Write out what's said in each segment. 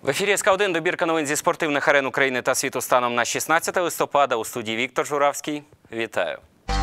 В ефірі СК1 добірка новин зі спортивних арен України та світу станом на 16 листопада. У студії Віктор Журавський. Вітаю.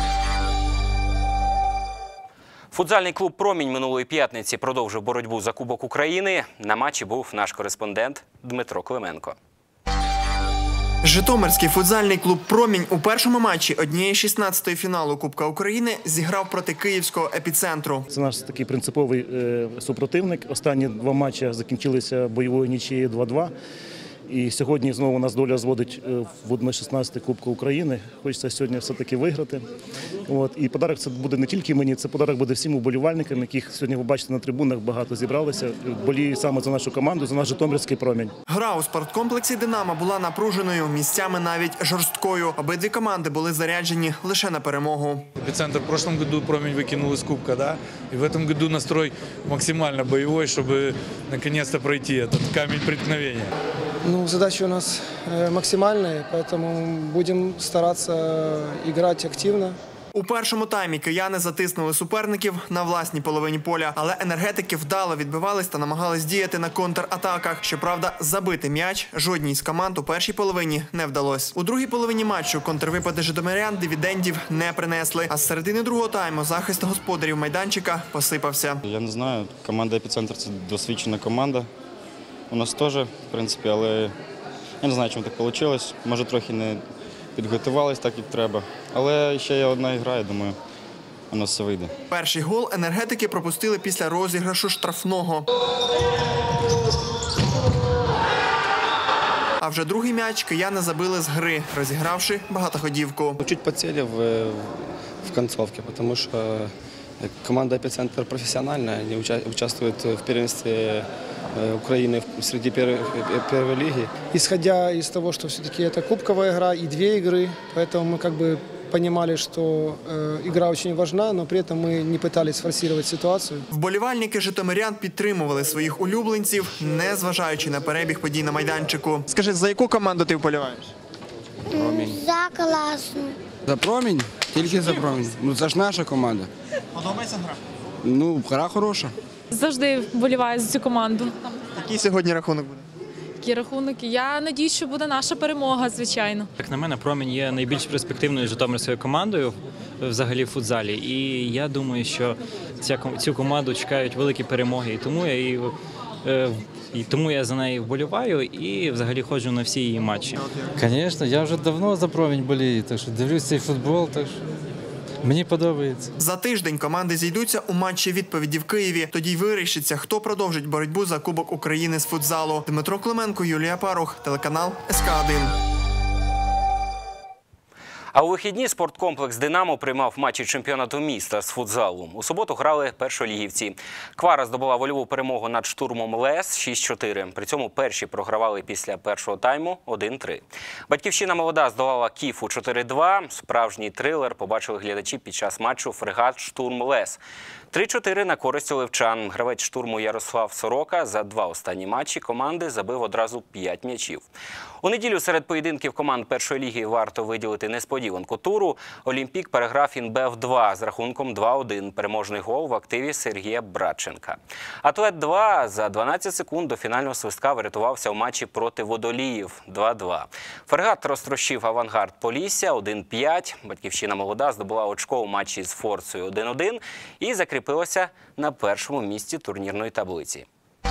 Футзальний клуб «Промінь» минулої п'ятниці продовжив боротьбу за Кубок України. На матчі був наш кореспондент Дмитро Клименко. Житомирський футзальний клуб «Промінь» у першому матчі 1/16 фіналу Кубка України зіграв проти київського «Епіцентру». Це наш такий принциповий супротивник. Останні два матчі закінчилися бойовою нічією 2-2. І сьогодні знову нас доля зводить в 1/16 Кубка України. Хочеться сьогодні все-таки виграти. І подарок це буде не тільки мені, це подарок буде всім уболівальникам, яких сьогодні ви бачите на трибунах, багато зібралися. Боліють саме за нашу команду, за наш Житомирський «Промінь». Гра у спорткомплексі «Динамо» була напруженою, місцями навіть жорсткою. Обидві команди були заряджені лише на перемогу. Эпицентр в прошлом году «Промінь» выкинул из Кубка, да? И в этом году настрой максимально боевой, чтобы наконец-то пройти этот камень преткновения. Задачи у нас максимальные, поэтому будем стараться играть активно. У першому таймі кияни затиснули суперників на власній половині поля, але енергетики вдало відбивались та намагались діяти на контратаках. Щоправда, забити м'яч жодній з команд у першій половині не вдалося. У другій половині матчу контрвипади житомирян дивідендів не принесли, а з середини другого тайму захист господарів майданчика посипався. Я не знаю, команда «Епіцентр» – це досвідчена команда. У нас теж, в принципі, але я не знаю, чому так вийшло. Може, трохи не підготувались так, як треба. Але ще є одна гра, я думаю, у нас все вийде. Перший гол енергетики пропустили після розіграшу штрафного. А вже другий м'яч кияни забили з гри, розігравши багатоходівку. Чуть подсели в концовке, потому что команда «Епицентр» профессиональная, они участвуют в первенстве Украины среди первой лиги. Исходя из того, что все-таки это кубковая игра и две игры, поэтому мы понимали, что игра очень важна, но при этом мы не пытались форсировать ситуацию. Вболівальники житомирян підтримували своїх улюбленців, не зважаючи на перебіг подій на майданчику. Скажи, за яку команду ти вболіваєш? «Промінь». За класну. За «Промінь»? Тільки за «Промінь». Це ж наша команда. Подобається гра? Гра хороша. Завжди вболіваю за цю команду. Який сьогодні рахунок буде? Який рахунок? Я надіюсь, що буде наша перемога, звичайно. Як на мене, «Промінь» є найбільш перспективною житомирською командою взагалі в футзалі. І я думаю, що цю команду чекають великі перемоги. І тому я за неї вболіваю і взагалі ходжу на всі її матчі. Звісно, я вже давно за «Промінь» болію, так що дивлюсь цей футбол, так що мені подобається. За тиждень команди зійдуться у матчі відповіді в Києві. Тоді й вирішиться, хто продовжить боротьбу за Кубок України з футзалу. Дмитро Клименко, Юлія Парух, телеканал СК1. А у вихідні спорткомплекс «Динамо» приймав матчі чемпіонату міста з футзалу. У суботу грали першолігівці. Квара здобула вольову перемогу над «Штурмом ЛС» 6-4. При цьому перші програвали після першого тайму 1-3. «Батьківщина молода» здолала «Кіфу» 4-2. Справжній трилер побачили глядачі під час матчу «Фрегат Штурм ЛС». 3-4 на користь оливчан. Гравець «Штурму» Ярослав Сорока за два останні матчі команди забив одразу 5 м'ячів. У неділю серед поєдинків команд першої ліги варто виділити несподіванку туру. «Олімпік» переграв «Інбев-2» з рахунком 2-1. Переможний гол в активі Сергія Братченка. «Атлет-2» за 12 секунд до фінального свистка врятувався у матчі проти «Водоліїв» 2-2. «Фрегат» розтрощив «Авангард» Полісся 1-5. «Батьківщина молода» здобула очко у матчі з «Форцею» 1-1 і закріпилася на першому місці турнірної таблиці.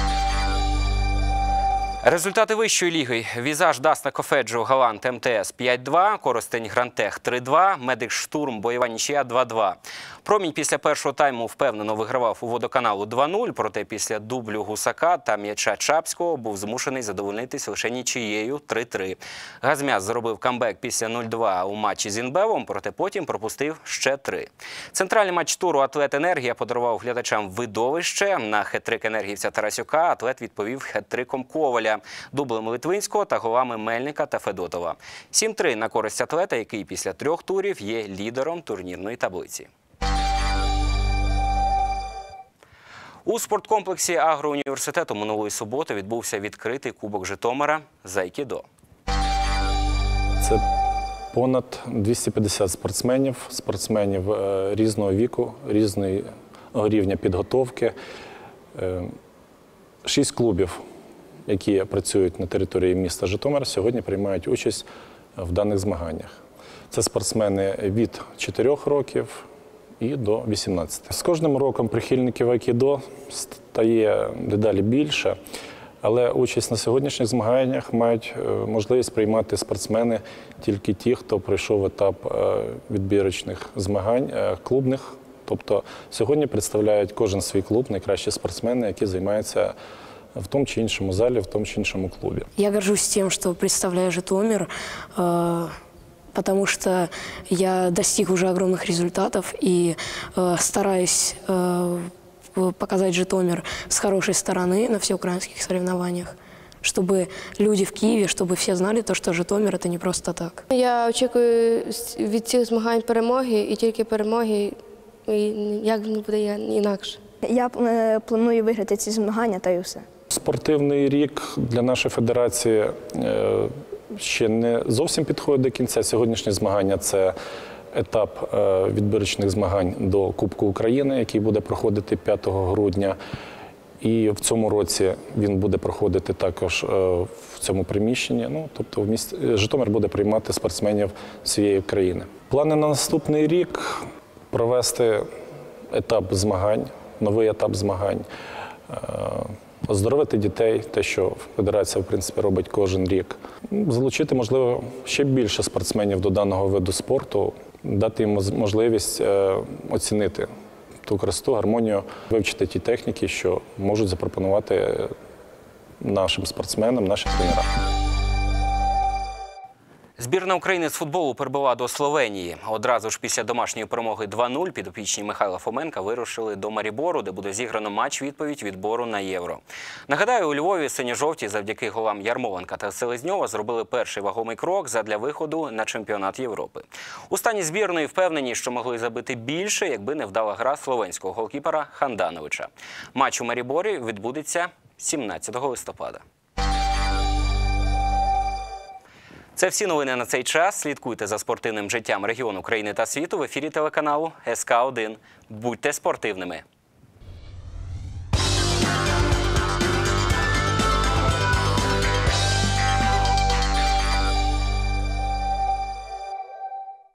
Результати вищої ліги. Візаж Дасна Кофеджо Галант МТС 5-2, Коростень Грантех 3-2, Медик Штурм бойова нічия 2-2. «Промінь» після першого тайму впевнено вигравав у Водоканалу 2-0, проте після дублю Гусака та м'яча Чапського був змушений задовольнитись лише нічією 3-3. Газмяс зробив камбек після 0-2 у матчі з Інбевом, проте потім пропустив ще 3. Центральний матч туру «Атлет Енергія» подарував глядачам видовище. На хет-трик енергівця Тарасюка «Атлет» відповів хет-триком Коваля, дублем Литвинського та голами Мельника та Федотова. 7-3 на користь «Атлета», який після 3 турів є лідером турнірної таблиці. У спорткомплексі агроуніверситету минулої суботи відбувся відкритий Кубок Житомира з айкідо. Це понад 250 спортсменів різного віку, різного рівня підготовки, 6 клубів, які працюють на території міста Житомир, сьогодні приймають участь в даних змаганнях. Це спортсмени від 4 років і до 18. З кожним роком прихильників айкідо стає дедалі більше, але участь на сьогоднішніх змаганнях мають можливість приймати спортсмени тільки ті, хто пройшов етап відбірочних змагань клубних. Тобто сьогодні представляють кожен свій клуб найкращі спортсмени, які займаються в тому чи іншому залі, в тому чи іншому клубі. Я горжусь тем, что представляю Житомир, потому что я достиг уже огромных результатов и стараюсь показать Житомир с хорошей стороны на всеукраинских соревнованиях, чтобы люди в Киеве, чтобы все знали, что Житомир – это не просто так. Я очікую від цих змагань перемоги і тільки перемоги, і як не буде інакше. Я планую виграти ці змагання та й усе. Спортивний рік для нашої федерації ще не зовсім підходить до кінця. Сьогоднішні змагання – це етап відбірочних змагань до Кубку України, який буде проходити 5 грудня. І в цьому році він буде проходити також в цьому приміщенні. Тобто Житомир буде приймати спортсменів всієї країни. Плани на наступний рік – провести етап змагань, новий етап змагань, оздоровити дітей, те, що федерація, в принципі, робить кожен рік. Залучити, можливо, ще більше спортсменів до даного виду спорту, дати їм можливість оцінити ту красоту, гармонію, вивчити ті техніки, що можуть запропонувати нашим спортсменам, нашим тренерам. Збірна України з футболу прибула до Словенії. Одразу ж після домашньої перемоги 2-0 підопічні Михайла Фоменка вирушили до Марібору, де буде зіграно матч-відповідь відбору на Євро. Нагадаю, у Львові синьо-жовті завдяки голам Ярмоленка та Селезньова зробили перший вагомий крок задля виходу на чемпіонат Європи. У стані збірної впевнені, що могли забити більше, якби не вдала гра словенського голкіпера Хандановича. Матч у Маріборі відбудеться 17 листопада. Це всі новини на цей час. Слідкуйте за спортивним життям регіону, країни та світу в ефірі телеканалу СК1. Будьте спортивними!